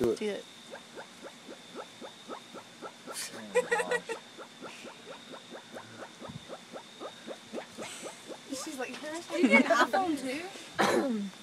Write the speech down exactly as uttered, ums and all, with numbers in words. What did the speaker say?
Do it. Do it. She's like, did you get an iPhone too?